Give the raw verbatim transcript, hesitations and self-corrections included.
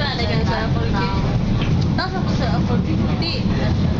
tak ada kan soal apology. Tak siapa soal apology. Nanti